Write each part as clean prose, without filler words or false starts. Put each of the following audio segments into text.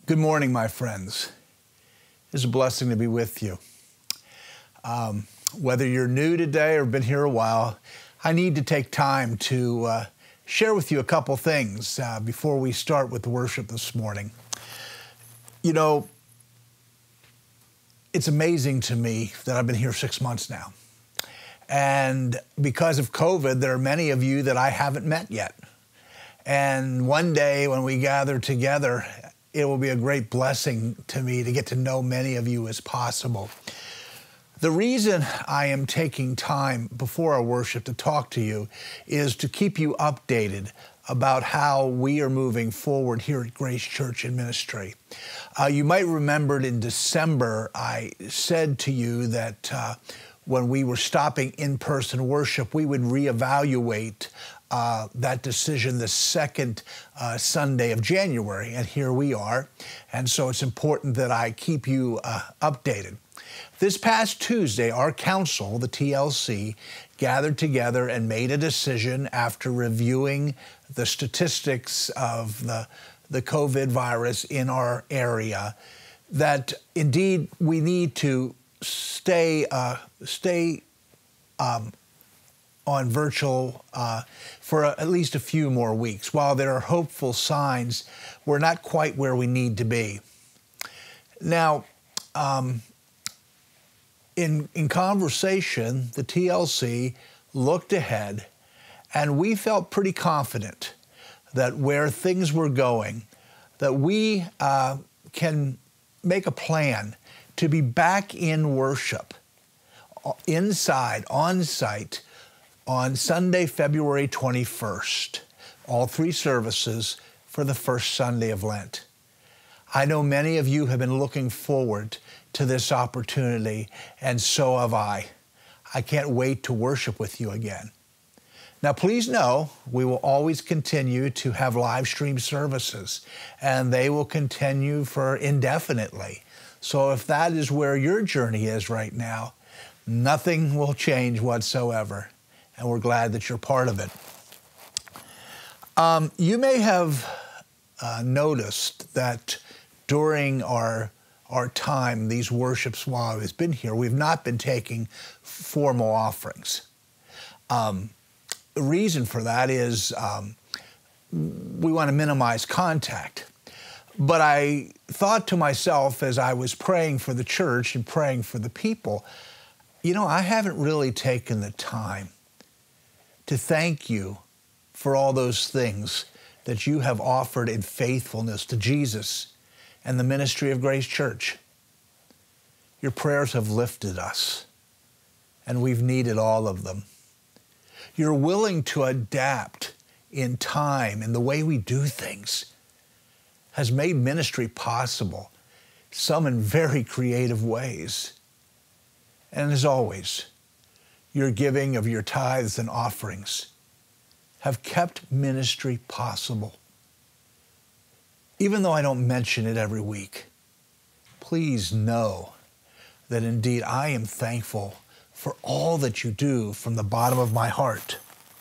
Good morning, my friends. It's a blessing to be with you. Whether you're new today or been here a while, I need to take time to share with you a couple things before we start with the worship this morning. You know, it's amazing to me that I've been here 6 months now. And because of COVID, there are many of you that I haven't met yet. And one day when we gather together, it will be a great blessing to me to get to know many of you as possible. The reason I am taking time before our worship to talk to you is to keep you updated about how we are moving forward here at Grace Church and Ministry. You might remember in December, I said to you that when we were stopping in-person worship, we would reevaluate that decision the second Sunday of January, and here we are. And so it's important that I keep you updated. This past Tuesday, our council, the TLC, gathered together and made a decision after reviewing the statistics of the COVID virus in our area that indeed we need to stay on virtual for at least a few more weeks. While there are hopeful signs, we're not quite where we need to be. Now, in conversation, the TLC looked ahead, and we felt pretty confident that where things were going, that we can make a plan to be back in worship, inside, on site, on Sunday, February 21st, all three services for the first Sunday of Lent. I know many of you have been looking forward to this opportunity, and so have I. I can't wait to worship with you again. Now, please know we will always continue to have live stream services, and they will continue for indefinitely. So if that is where your journey is right now, nothing will change whatsoever, and we're glad that you're part of it. You may have noticed that during our time, these worships while I've been here, we've not been taking formal offerings. The reason for that is we want to minimize contact. But I thought to myself as I was praying for the church and praying for the people, you know, I haven't really taken the time to thank you for all those things that you have offered in faithfulness to Jesus and the ministry of Grace Church. Your prayers have lifted us, and we've needed all of them. You're willing to adapt in time, in the way we do things, has made ministry possible, some in very creative ways. And as always, your giving of your tithes and offerings have kept ministry possible. Even though I don't mention it every week, please know that indeed I am thankful for all that you do from the bottom of my heart.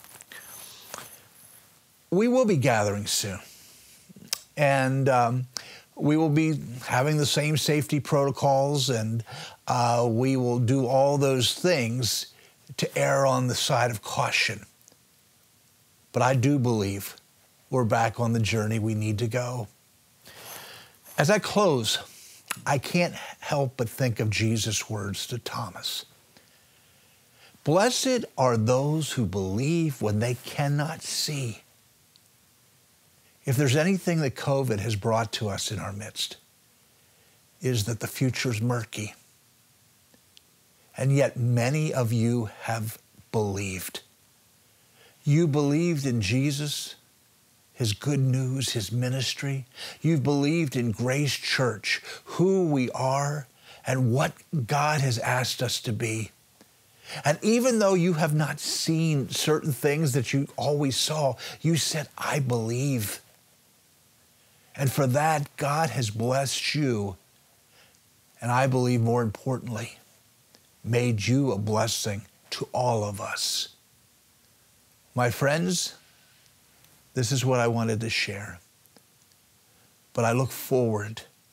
We will be gathering soon, and we will be having the same safety protocols, and we will do all those things to err on the side of caution. But I do believe we're back on the journey we need to go. As I close, I can't help but think of Jesus' words to Thomas. Blessed are those who believe when they cannot see. If there's anything that COVID has brought to us in our midst, is that the future is murky. And yet many of you have believed. You believed in Jesus, His good news, His ministry. You've believed in Grace Church, who we are and what God has asked us to be. And even though you have not seen certain things that you always saw, you said, I believe. And for that, God has blessed you. And I believe more importantly, made you a blessing to all of us. My friends, this is what I wanted to share. But I look forward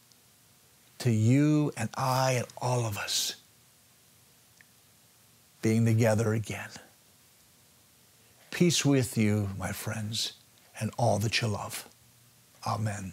to you and I and all of us being together again. Peace with you, my friends, and all that you love. Amen.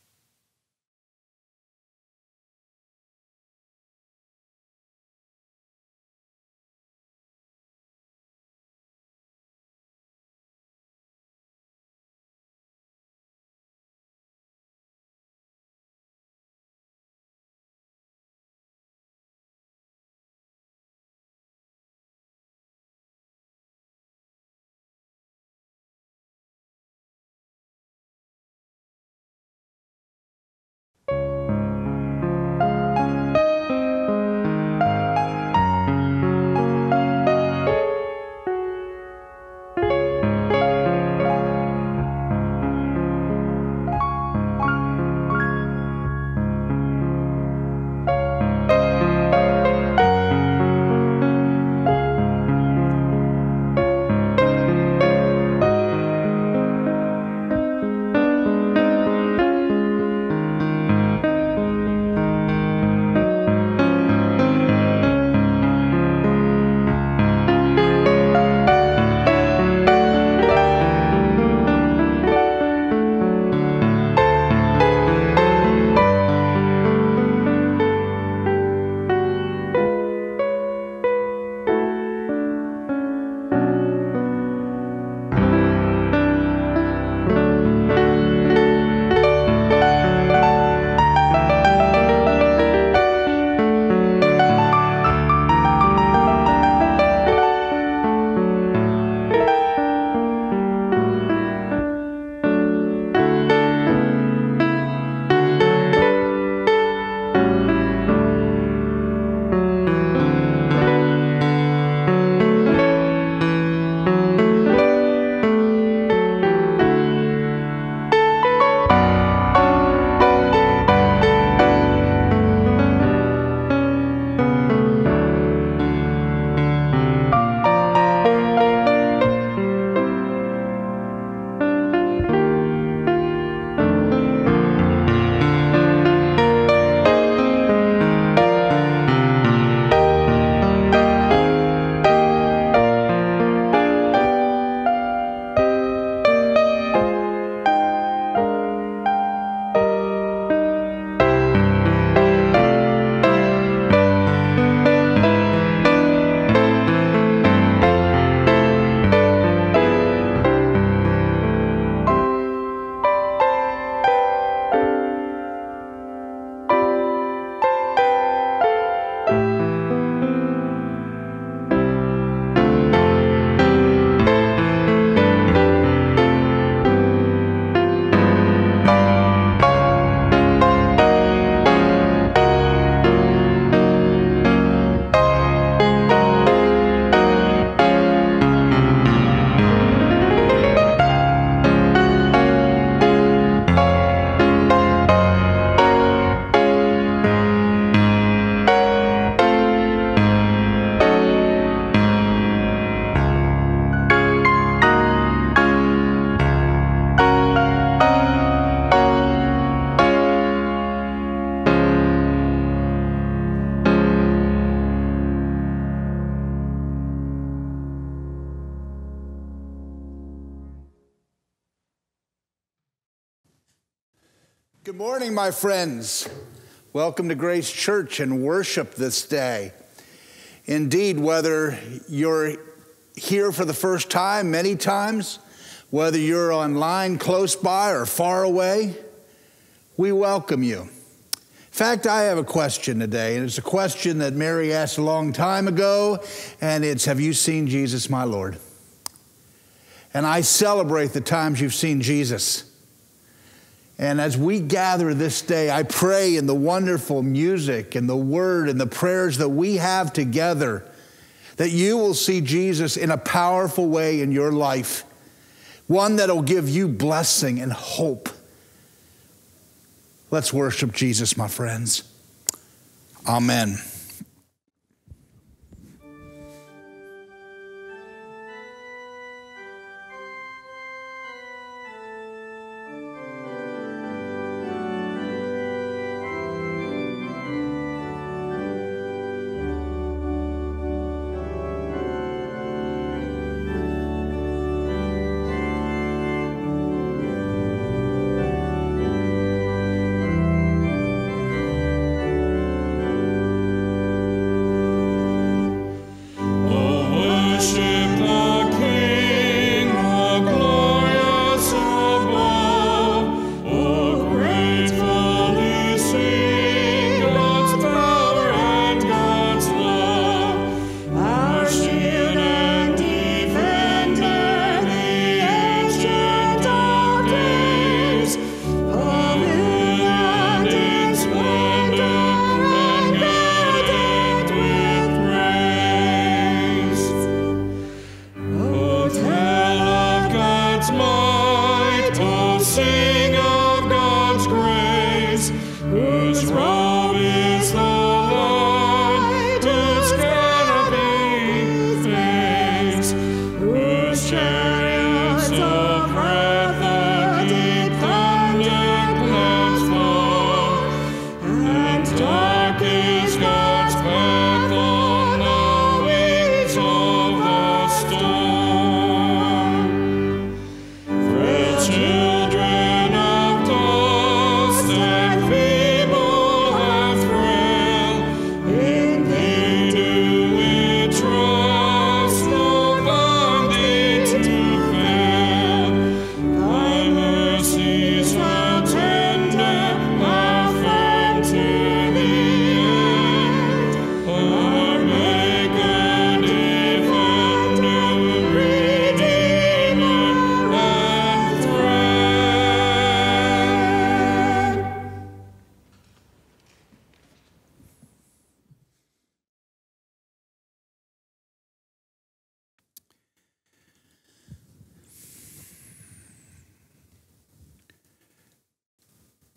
Good morning, my friends. Welcome to Grace Church and worship this day. Indeed, whether you're here for the first time, many times, whether you're online close by or far away, we welcome you. In fact, I have a question today, and it's a question that Mary asked a long time ago, and it's, have you seen Jesus, my Lord? And I celebrate the times you've seen Jesus. And as we gather this day, I pray in the wonderful music and the word and the prayers that we have together that you will see Jesus in a powerful way in your life, one that will give you blessing and hope. Let's worship Jesus, my friends. Amen.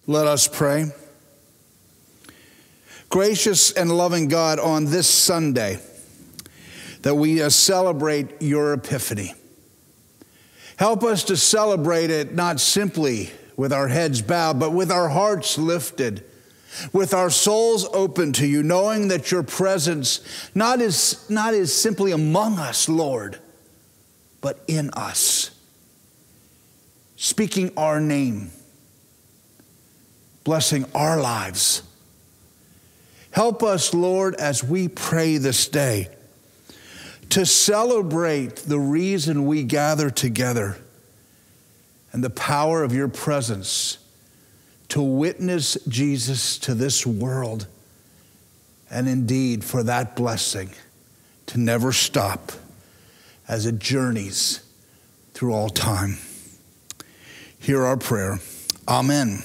Let us pray. Gracious and loving God, on this Sunday that we celebrate your Epiphany, help us to celebrate it not simply with our heads bowed, but with our hearts lifted, with our souls open to you, knowing that your presence not is simply among us, Lord, but in us, speaking our name, blessing our lives. Help us, Lord, as we pray this day, to celebrate the reason we gather together and the power of your presence to witness Jesus to this world, and indeed for that blessing to never stop as it journeys through all time. Hear our prayer. Amen.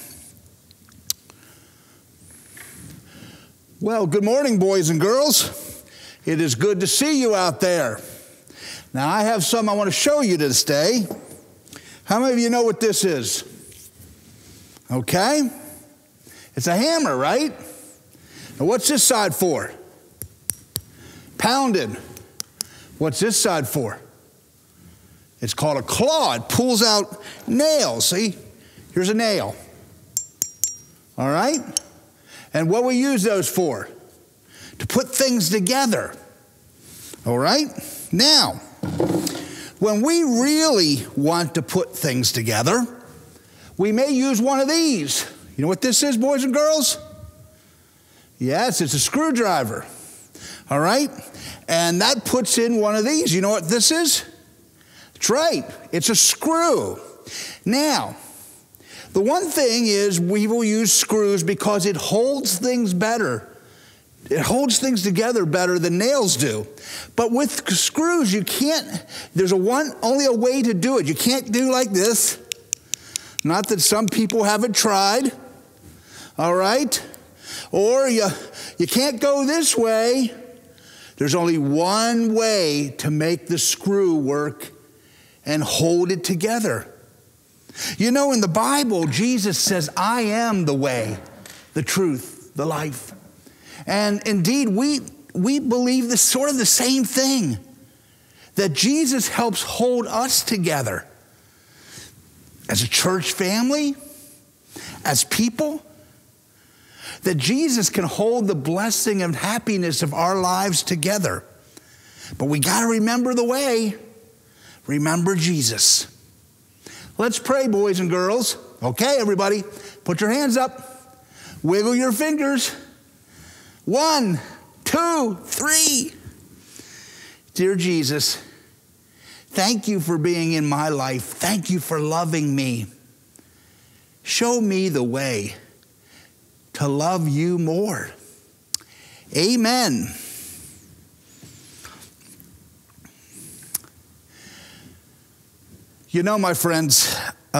Well, good morning, boys and girls. It is good to see you out there. Now, I have something I want to show you this day. How many of you know what this is? Okay? It's a hammer, right? Now, what's this side for? Pounded. What's this side for? It's called a claw. It pulls out nails. See? Here's a nail. All right? And what we use those for? To put things together. All right? Now, when we really want to put things together, we may use one of these. You know what this is, boys and girls? Yes, it's a screwdriver. All right? And that puts in one of these. You know what this is? That's right. It's a screw. Now, the one thing is we will use screws because it holds things better. It holds things together better than nails do. But with screws, you can't, there's only a way to do it. You can't do like this. Not that some people haven't tried. All right? Or you can't go this way. There's only one way to make the screw work and hold it together. You know, in the Bible, Jesus says, I am the way, the truth, the life. And indeed, we believe this sort of the same thing, that Jesus helps hold us together as a church family, as people, that Jesus can hold the blessing and happiness of our lives together. But we got to remember the way. Remember Jesus. Let's pray, boys and girls. Okay, everybody, put your hands up. Wiggle your fingers. 1, 2, 3. Dear Jesus, thank you for being in my life. Thank you for loving me. Show me the way to love you more. Amen. You know, my friends,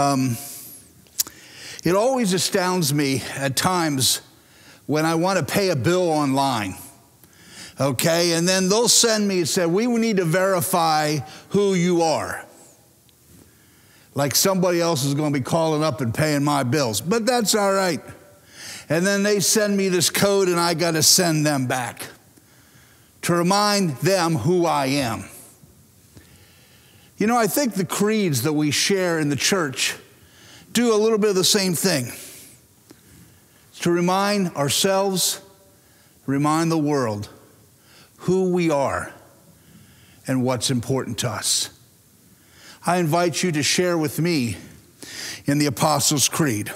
it always astounds me at times when I want to pay a bill online, okay? And then they'll send me and say, we need to verify who you are. Like somebody else is going to be calling up and paying my bills, but that's all right. And then they send me this code and I got to send them back to remind them who I am. You know, I think the creeds that we share in the church do a little bit of the same thing. It's to remind ourselves, remind the world who we are and what's important to us. I invite you to share with me in the Apostles' Creed.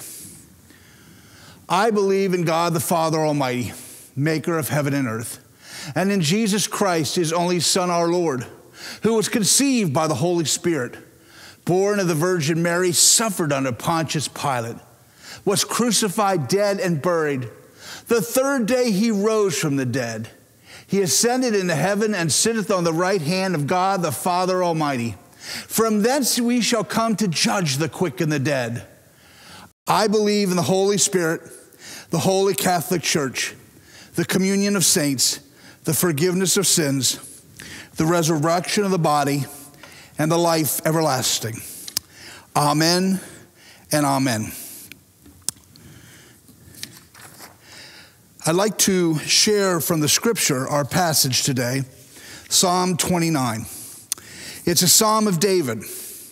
I believe in God the Father Almighty, maker of heaven and earth, and in Jesus Christ, his only Son, our Lord, who was conceived by the Holy Spirit, born of the Virgin Mary, suffered under Pontius Pilate, was crucified, dead, and buried. The third day he rose from the dead. He ascended into heaven and sitteth on the right hand of God the Father Almighty. From thence we shall come to judge the quick and the dead. I believe in the Holy Spirit, the Holy Catholic Church, the communion of saints, the forgiveness of sins, the resurrection of the body, and the life everlasting. Amen and amen. I'd like to share from the scripture our passage today, Psalm 29. It's a psalm of David.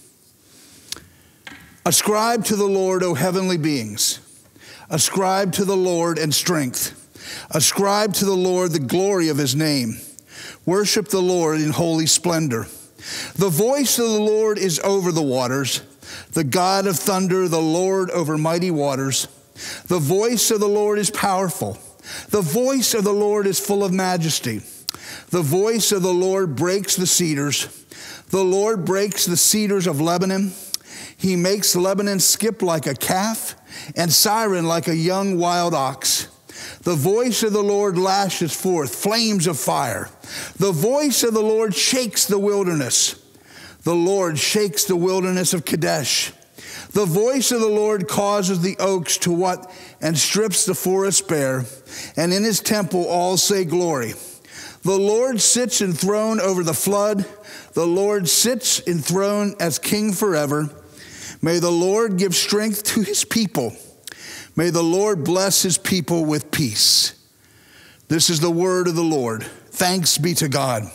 Ascribe to the Lord, O heavenly beings. Ascribe to the Lord in strength. Ascribe to the Lord the glory of his name. Worship the Lord in holy splendor. The voice of the Lord is over the waters. The God of thunder, the Lord over mighty waters. The voice of the Lord is powerful. The voice of the Lord is full of majesty. The voice of the Lord breaks the cedars. The Lord breaks the cedars of Lebanon. He makes Lebanon skip like a calf and Syren like a young wild ox. The voice of the Lord lashes forth flames of fire. The voice of the Lord shakes the wilderness. The Lord shakes the wilderness of Kadesh. The voice of the Lord causes the oaks to what? And strips the forest bare. And in his temple all say glory. The Lord sits enthroned over the flood. The Lord sits enthroned as king forever. May the Lord give strength to his people. May the Lord bless his people with peace. This is the word of the Lord. Thanks be to God.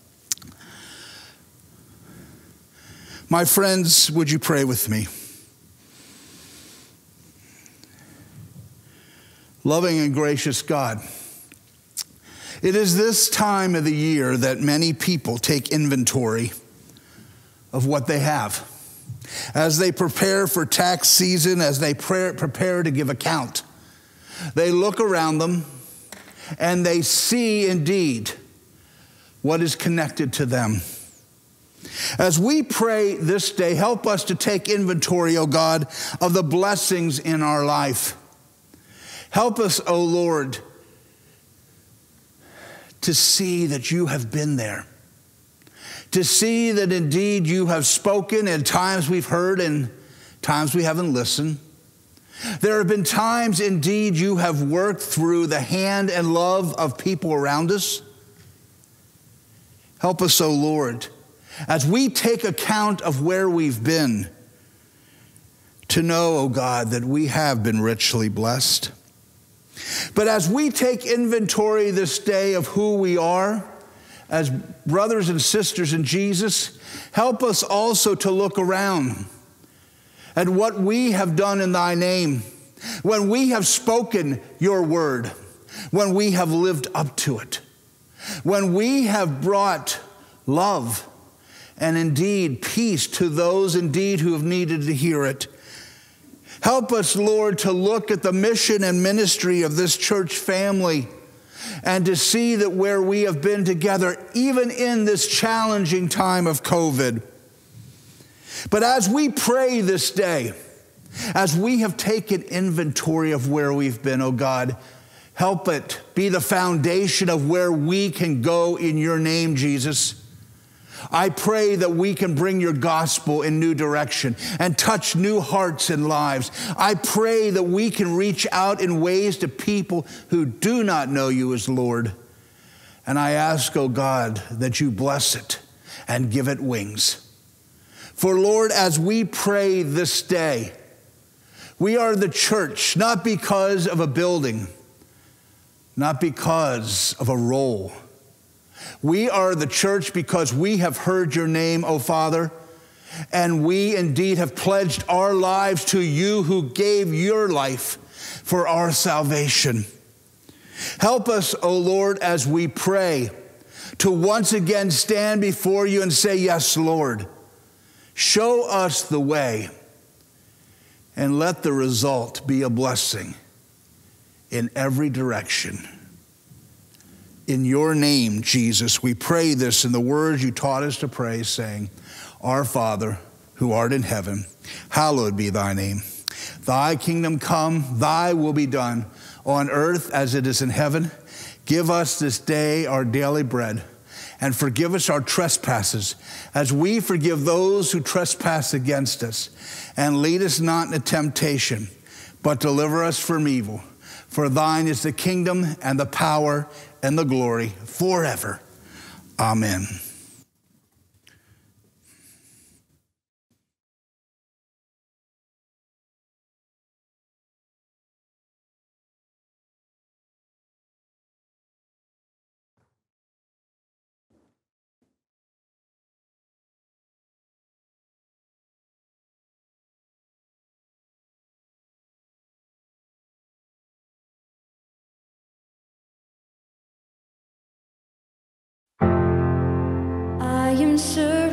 My friends, would you pray with me? Loving and gracious God, it is this time of the year that many people take inventory of what they have. As they prepare for tax season, as they prepare to give account, they look around them and they see indeed what is connected to them. As we pray this day, help us to take inventory, O God, of the blessings in our life. Help us, O Lord, to see that you have been there. To see that indeed you have spoken, and times we've heard and times we haven't listened. There have been times indeed you have worked through the hand and love of people around us. Help us, O Lord, as we take account of where we've been, to know, O God, that we have been richly blessed. But as we take inventory this day of who we are, as brothers and sisters in Jesus, help us also to look around at what we have done in thy name, when we have spoken your word, when we have lived up to it, when we have brought love and indeed peace to those indeed who have needed to hear it. Help us, Lord, to look at the mission and ministry of this church family and to see that where we have been together, even in this challenging time of COVID. But as we pray this day, as we have taken inventory of where we've been, oh God, help it be the foundation of where we can go in your name, Jesus. I pray that we can bring your gospel in new direction and touch new hearts and lives. I pray that we can reach out in ways to people who do not know you as Lord. And I ask, oh God, that you bless it and give it wings. For Lord, as we pray this day, we are the church, not because of a building, not because of a role. We are the church because we have heard your name, O Father, and we indeed have pledged our lives to you who gave your life for our salvation. Help us, O Lord, as we pray, to once again stand before you and say, yes, Lord, show us the way, and let the result be a blessing in every direction. In your name, Jesus, we pray this in the words you taught us to pray, saying, Our Father, who art in heaven, hallowed be thy name. Thy kingdom come, thy will be done, on earth as it is in heaven. Give us this day our daily bread, and forgive us our trespasses, as we forgive those who trespass against us. And lead us not into temptation, but deliver us from evil. For thine is the kingdom and the power and the glory forever. Amen.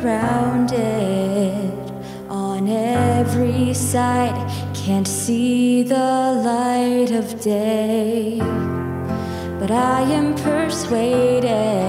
surrounded on every side, can't see the light of day. But I am persuaded,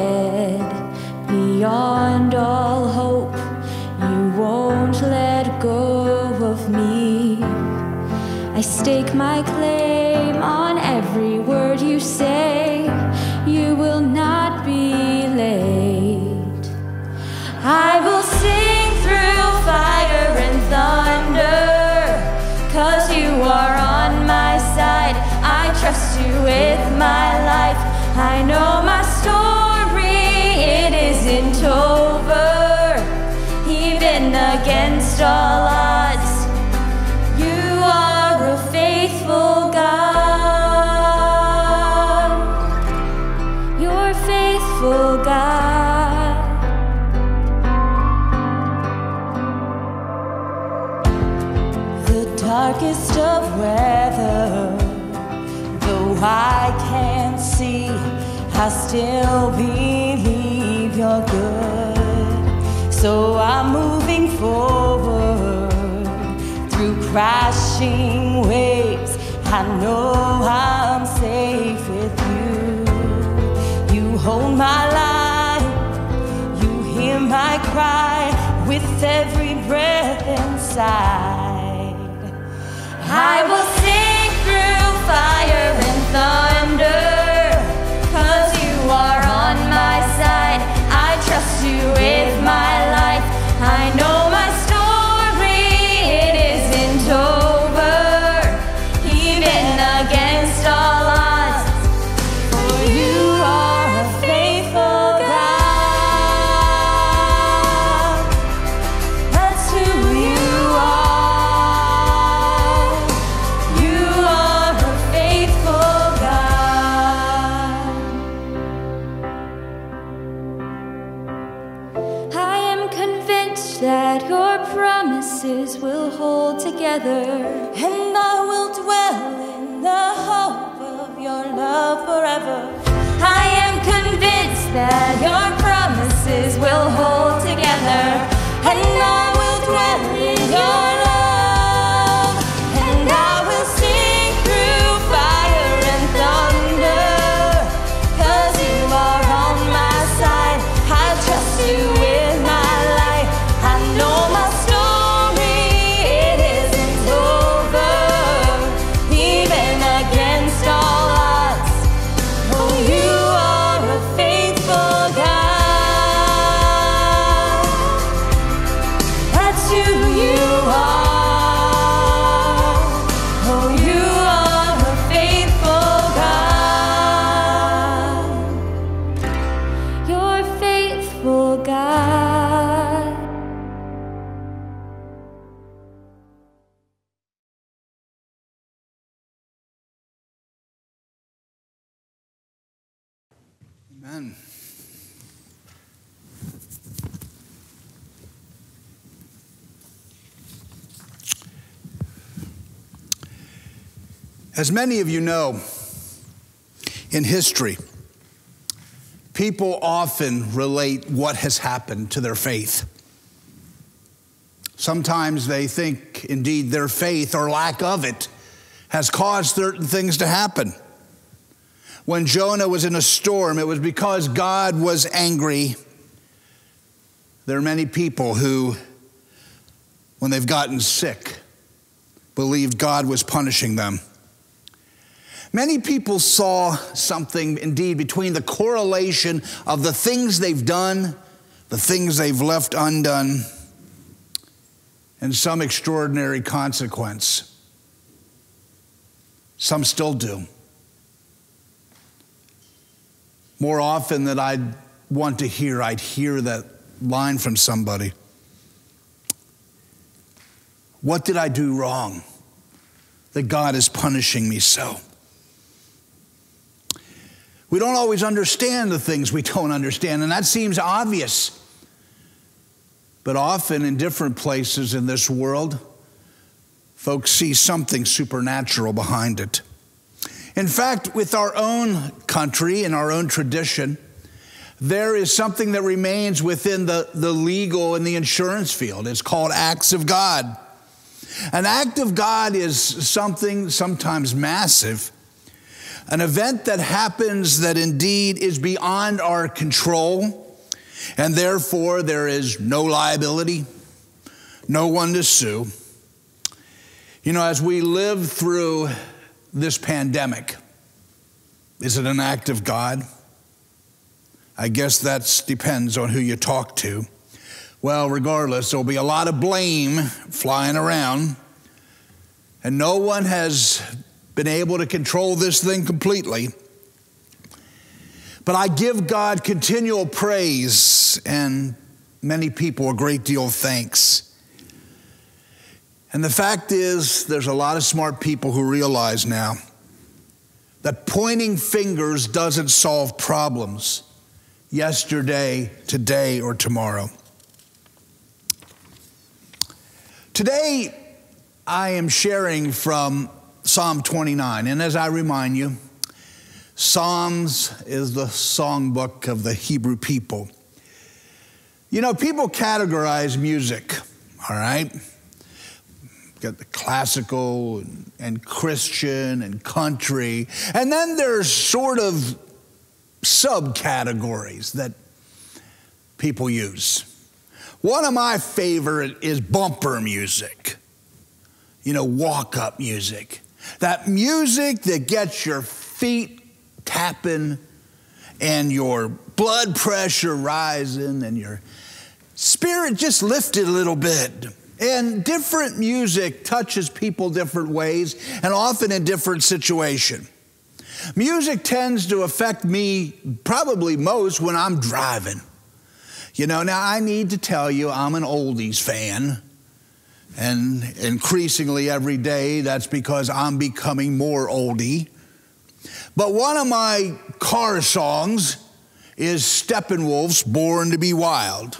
beyond all hope, you won't let go of me. I stake my claim on every word you say. You will not be late. I will sing through fire and thunder, 'cause you are on my side. I trust you with my life. I know my story, it isn't over. Even against all odds, you are a faithful God. You're a faithful God. The darkest of weather, though I can't see, I still believe you're good. So I'm moving forward through crashing waves. I know I'm safe with you. You hold my life, you hear my cry with every breath inside. I will sing through fire and thunder, 'cause you are on my side. I trust you with my life. I know my story, it isn't over. Even against all odds, for you are a faithful God. That's who you are. You are a faithful God. I am convinced that your promises will hold together, and I will dwell in the hope of your love forever. I am convinced that your promises will hold together, and I will dwell in your love, and I will sing through fire and thunder, 'cause you are on my side. I trust you with my life. I know my story, it isn't over. Even against all odds, oh, you are a faithful God. That's who you are. Oh, you are a faithful God. You're a faithful God. Amen. As many of you know, in history, people often relate what has happened to their faith. Sometimes they think, indeed, their faith or lack of it has caused certain things to happen. When Jonah was in a storm, it was because God was angry. There are many people who, when they've gotten sick, believed God was punishing them. Many people saw something, indeed, between the correlation of the things they've done, the things they've left undone, and some extraordinary consequence. Some still do. More often than I'd want to hear, I'd hear that line from somebody. What did I do wrong that God is punishing me so? We don't always understand the things we don't understand, and that seems obvious. But often in different places in this world, folks see something supernatural behind it. In fact, with our own country and our own tradition, there is something that remains within the legal and the insurance field. It's called acts of God. An act of God is something sometimes massive, an event that happens that indeed is beyond our control, and therefore there is no liability, no one to sue. You know, as we live through this pandemic, is it an act of God? I guess that depends on who you talk to. Well, regardless, there'll be a lot of blame flying around, and no one has been able to control this thing completely. But I give God continual praise and many people a great deal of thanks. And the fact is, there's a lot of smart people who realize now that pointing fingers doesn't solve problems yesterday, today, or tomorrow. Today, I am sharing from Psalm 29. And as I remind you, Psalms is the songbook of the Hebrew people. You know, people categorize music, all right? Got the classical and Christian and country. And then there's sort of subcategories that people use. One of my favorite is bumper music. You know, walk-up music. That music that gets your feet tapping and your blood pressure rising and your spirit just lifted a little bit. And different music touches people different ways and often in different situations. Music tends to affect me probably most when I'm driving. You know, now I need to tell you I'm an oldies fan. And increasingly every day, that's because I'm becoming more oldie. But one of my car songs is Steppenwolf's Born to Be Wild.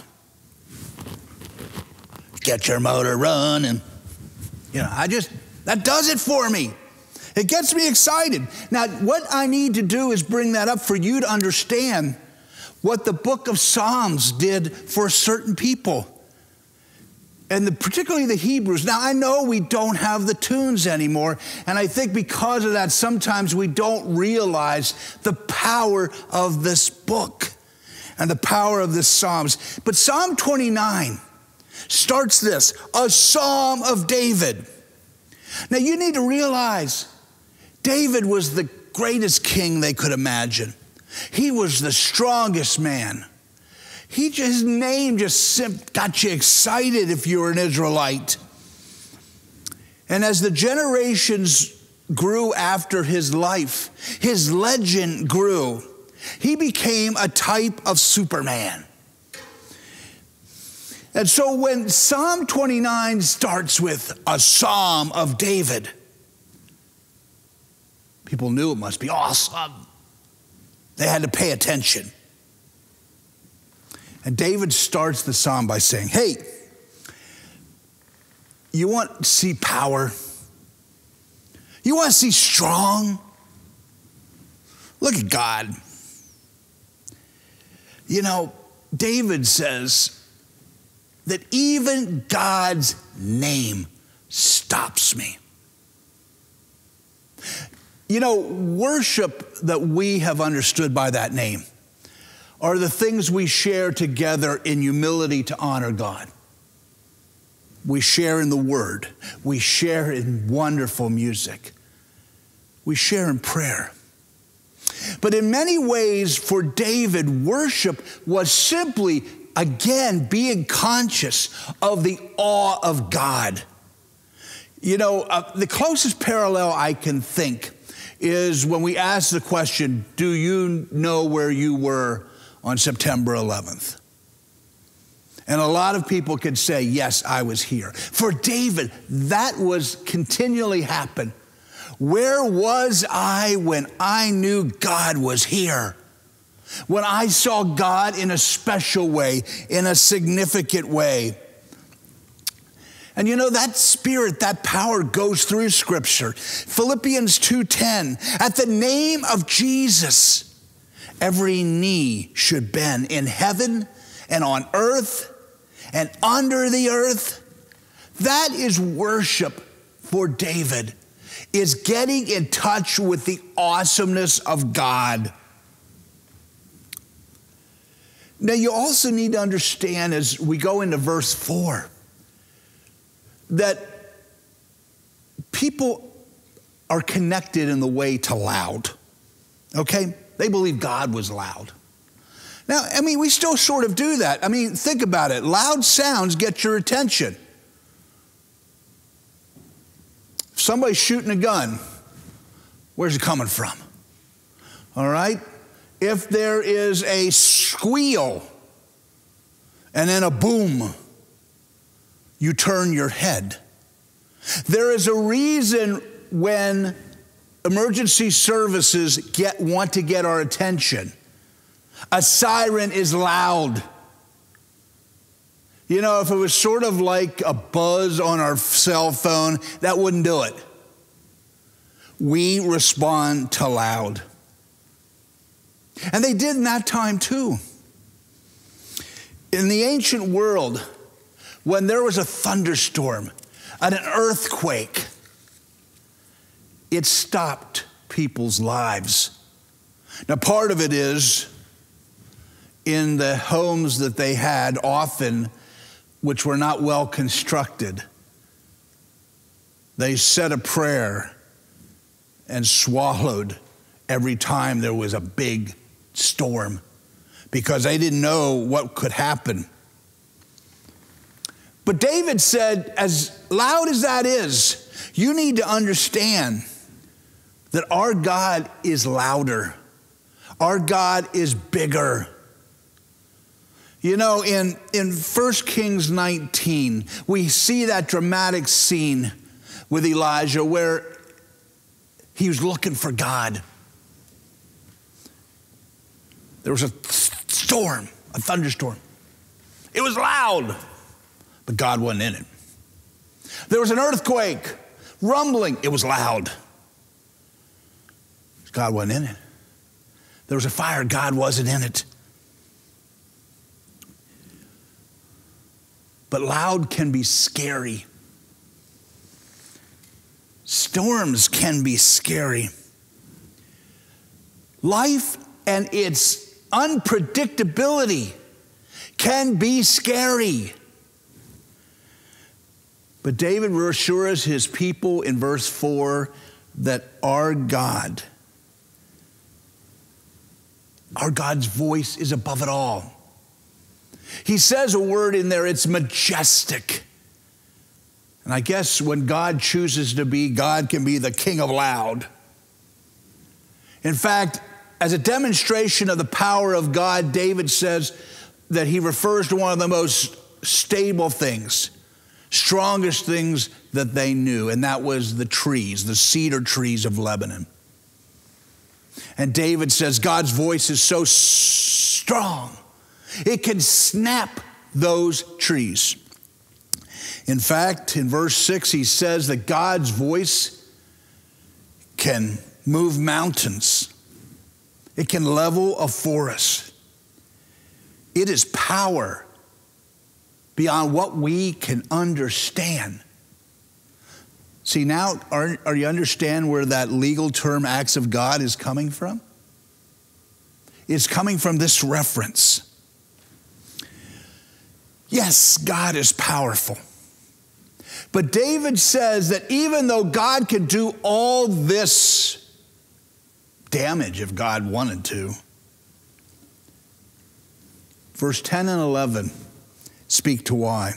Get your motor running. You know, that does it for me. It gets me excited. Now, what I need to do is bring that up for you to understand what the book of Psalms did for certain people. And particularly the Hebrews. Now, I know we don't have the tunes anymore, and I think because of that, sometimes we don't realize the power of this book and the power of this Psalms. But Psalm 29 starts this, a Psalm of David. Now, you need to realize David was the greatest king they could imagine. He was the strongest man. His name just got you excited if you were an Israelite. And as the generations grew after his life, his legend grew. He became a type of Superman. And so when Psalm 29 starts with a Psalm of David, people knew it must be awesome. They had to pay attention. And David starts the psalm by saying, hey, you want to see power? You want to see strong? Look at God. You know, David says that even God's name stops me. You know, worship that we have understood by that name are the things we share together in humility to honor God. We share in the Word. We share in wonderful music. We share in prayer. But in many ways, for David, worship was simply, again, being conscious of the awe of God. You know, the closest parallel I can think is when we ask the question, do you know where you were on September 11th? And a lot of people could say, yes, I was here. For David, that was continually happen. Where was I when I knew God was here? When I saw God in a special way, in a significant way. And you know, that spirit, that power goes through Scripture. Philippians 2:10, at the name of Jesus, Every knee should bend in heaven and on earth and under the earth. That is worship for David, is getting in touch with the awesomeness of God. Now, you also need to understand as we go into verse 4 that people are connected in the way to loud, okay? They believe God was loud. Now, I mean, we still sort of do that. I mean, think about it. Loud sounds get your attention. If somebody's shooting a gun, where's it coming from? All right? If there is a squeal and then a boom, you turn your head. There is a reason when emergency services want to get our attention. A siren is loud. You know, if it was sort of like a buzz on our cell phone, that wouldn't do it. We respond to loud. And they did in that time too. In the ancient world, when there was a thunderstorm and an earthquake, it stopped people's lives. Now, part of it is in the homes that they had often, which were not well constructed, they said a prayer and swallowed every time there was a big storm because they didn't know what could happen. But David said, as loud as that is, you need to understand that our God is louder. Our God is bigger. You know, in 1 Kings 19, we see that dramatic scene with Elijah where he was looking for God. There was a storm, a thunderstorm. It was loud, but God wasn't in it. There was an earthquake, rumbling. It was loud. God wasn't in it. There was a fire. God wasn't in it. But loud can be scary. Storms can be scary. Life and its unpredictability can be scary. But David reassures his people in verse 4 that our God's voice is above it all. He says a word in there, it's majestic. And I guess when God chooses to be, God can be the king of loud. In fact, as a demonstration of the power of God, David says that he refers to one of the most stable things, strongest things that they knew, and that was the trees, the cedar trees of Lebanon. And David says God's voice is so strong, it can snap those trees. In fact, in verse 6, he says that God's voice can move mountains. It can level a forest. It is power beyond what we can understand. See, now, are you understand where that legal term acts of God is coming from? It's coming from this reference. Yes, God is powerful. But David says that even though God could do all this damage if God wanted to, verse 10 and 11 speak to why.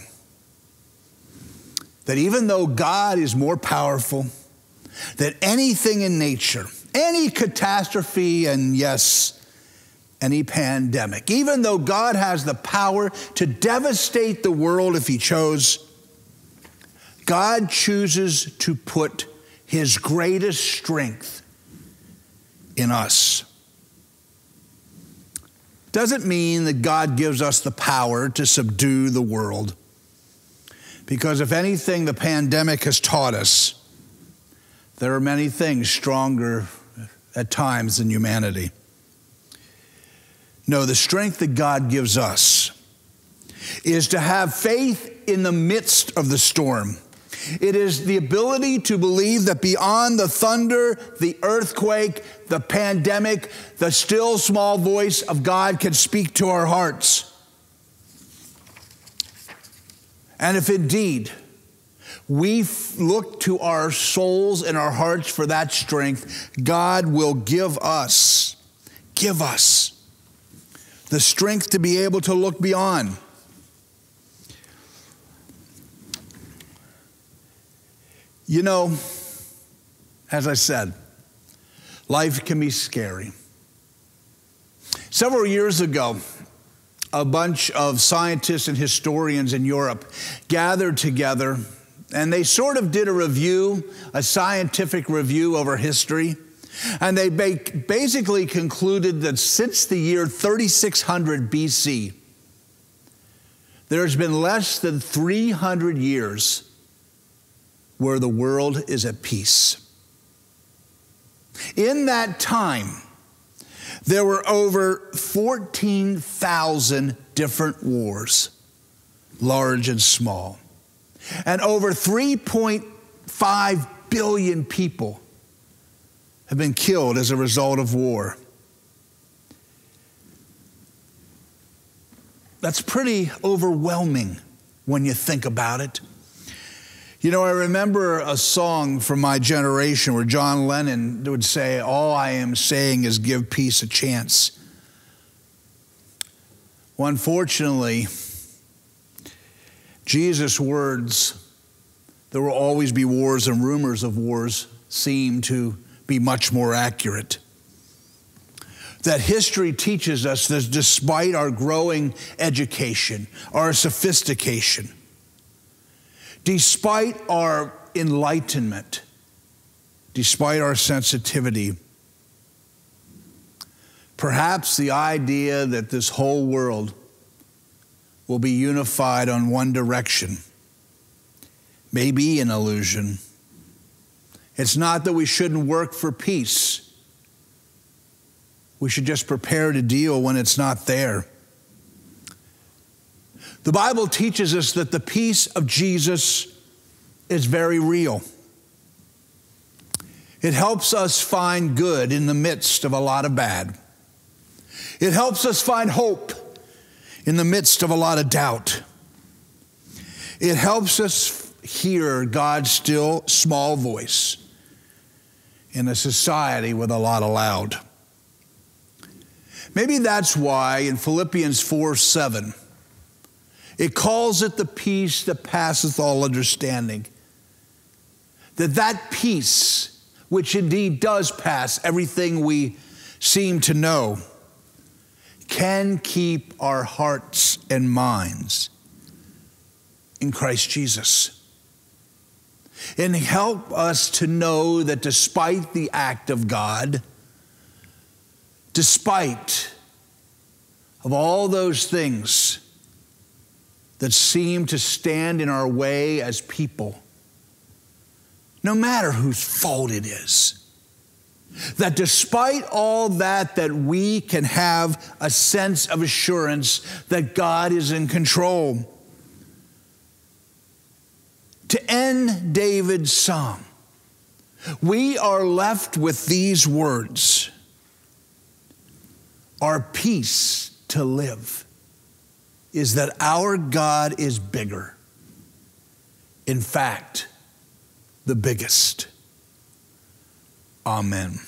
That even though God is more powerful than anything in nature, any catastrophe, and yes, any pandemic, even though God has the power to devastate the world if he chose, God chooses to put his greatest strength in us. Doesn't mean that God gives us the power to subdue the world. Because if anything the pandemic has taught us, there are many things stronger at times than humanity. No, the strength that God gives us is to have faith in the midst of the storm. It is the ability to believe that beyond the thunder, the earthquake, the pandemic, the still small voice of God can speak to our hearts. And if indeed we look to our souls and our hearts for that strength, God will give us the strength to be able to look beyond. You know, as I said, life can be scary. Several years ago, a bunch of scientists and historians in Europe gathered together, and they sort of did a review, a scientific review over history. And they basically concluded that since the year 3600 BC, there's been less than 300 years where the world is at peace. In that time, there were over 14,000 different wars, large and small. And over 3.5 billion people have been killed as a result of war. That's pretty overwhelming when you think about it. You know, I remember a song from my generation where John Lennon would say, "All I am saying is give peace a chance." Well, unfortunately, Jesus' words, "There will always be wars and rumors of wars," seem to be much more accurate. That history teaches us that despite our growing education, our sophistication, despite our enlightenment, despite our sensitivity, perhaps the idea that this whole world will be unified on one direction may be an illusion. It's not that we shouldn't work for peace. We should just prepare to deal when it's not there. The Bible teaches us that the peace of Jesus is very real. It helps us find good in the midst of a lot of bad. It helps us find hope in the midst of a lot of doubt. It helps us hear God's still small voice in a society with a lot of loud. Maybe that's why in Philippians 4:7, it calls it the peace that passeth all understanding. That peace, which indeed does pass everything we seem to know, can keep our hearts and minds in Christ Jesus. And help us to know that despite the act of God, despite of all those things that seem to stand in our way as people, no matter whose fault it is, that despite all that we can have a sense of assurance that God is in control. To end David's psalm, we are left with these words: our peace to live is that our God is bigger. In fact, the biggest. Amen.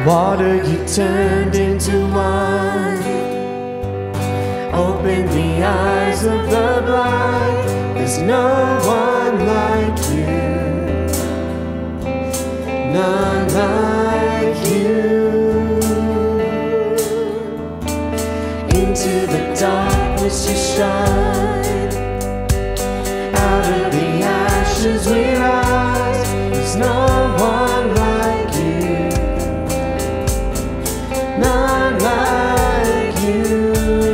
Water you turned into wine. Open the eyes of the blind. There's no one like you. None like you. Into the darkness you shine. Out of the ashes we rise. There's no one like you. None like you.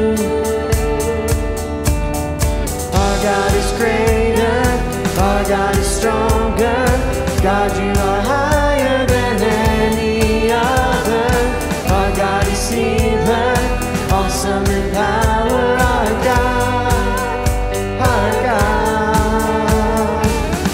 Our God is greater. Our God is stronger. God, you are higher than any other. Our God is healer. Awesome in power. Our God. Our God.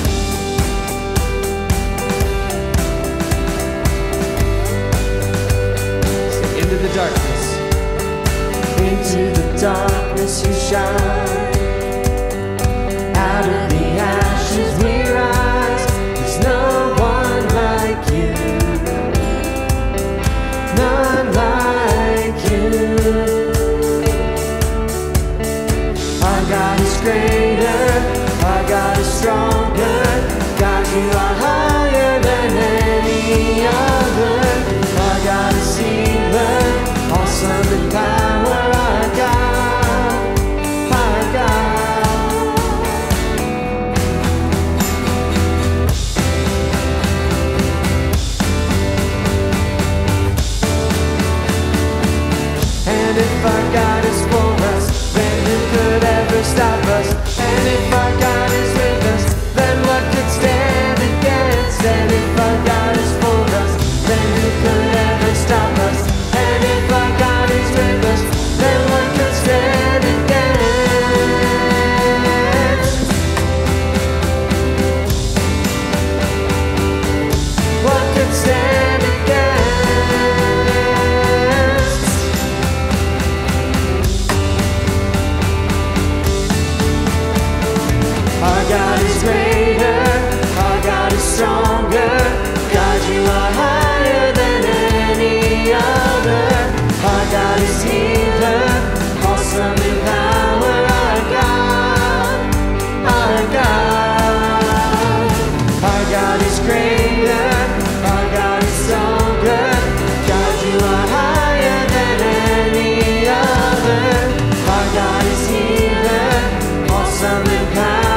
So into the darkness. Into the darkness you shine. Out of the ashes we rise. There's no one like you. None like you. Our God is greater. Our God is stronger. God, you are higher than any other. Our God is healer. Awesome in power. Our God. Our God. And if our God is for us, then who could ever stop us? And if our God is with us, then what could stand against? And if our God is for us, then who could ever stop us? And if our God is with us, then what could stand against? What could stand against? Our God is greater, our God is stronger. God, you are higher than any other. Our God is healer, awesome in power. Our God, our God. Our God is greater, our God is stronger. God, you are higher than any other. Our God is healer, awesome in power.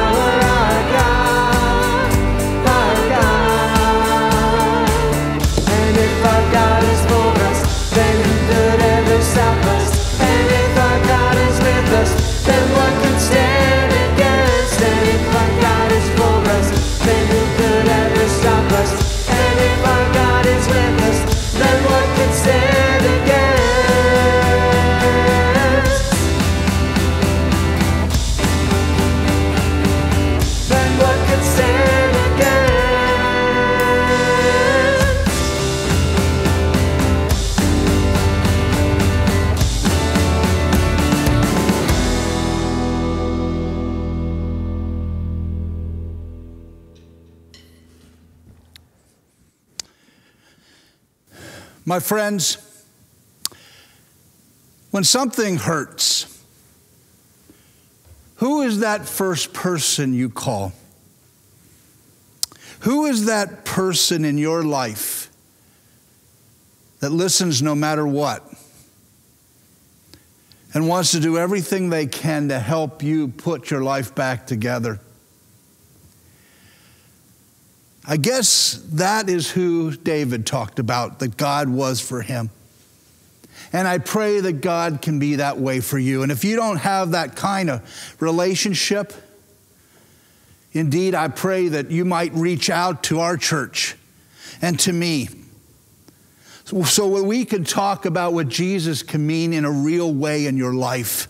Stop us. And if our God is with us, then what could stand against? And if our God is for us, then who could ever stop us? And if our God is with us, then what could stand against? Then what could stand against? My friends, when something hurts, who is that first person you call? Who is that person in your life that listens no matter what and wants to do everything they can to help you put your life back together? I guess that is who David talked about, that God was for him. And I pray that God can be that way for you. And if you don't have that kind of relationship, indeed, I pray that you might reach out to our church and to me, so we can talk about what Jesus can mean in a real way in your life.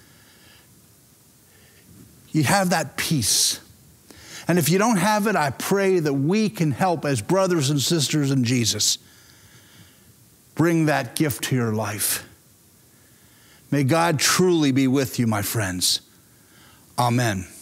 You have that peace. And if you don't have it, I pray that we can help as brothers and sisters in Jesus bring that gift to your life. May God truly be with you, my friends. Amen.